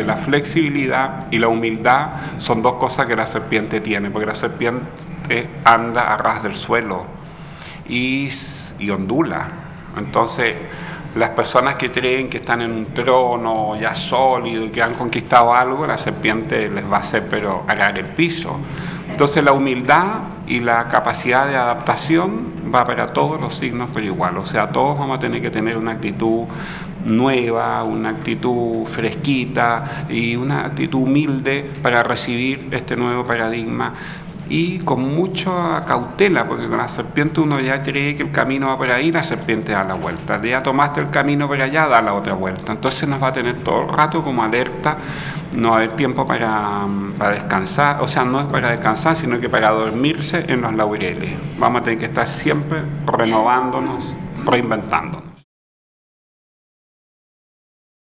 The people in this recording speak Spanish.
la flexibilidad y la humildad son dos cosas que la serpiente tiene, porque la serpiente anda a ras del suelo y ondula. Entonces, las personas que creen que están en un trono ya sólido y que han conquistado algo, la serpiente les va a hacer pero arar el piso. Entonces la humildad y la capacidad de adaptación va para todos los signos por igual. O sea, todos vamos a tener que tener una actitud nueva, una actitud fresquita y una actitud humilde para recibir este nuevo paradigma, y con mucha cautela, porque con la serpiente uno ya cree que el camino va por ahí, la serpiente da la vuelta. Ya tomaste el camino por allá, da la otra vuelta. Entonces nos va a tener todo el rato como alerta, no va a haber tiempo para descansar, o sea, no es para descansar, sino que para dormirse en los laureles. Vamos a tener que estar siempre renovándonos, reinventándonos.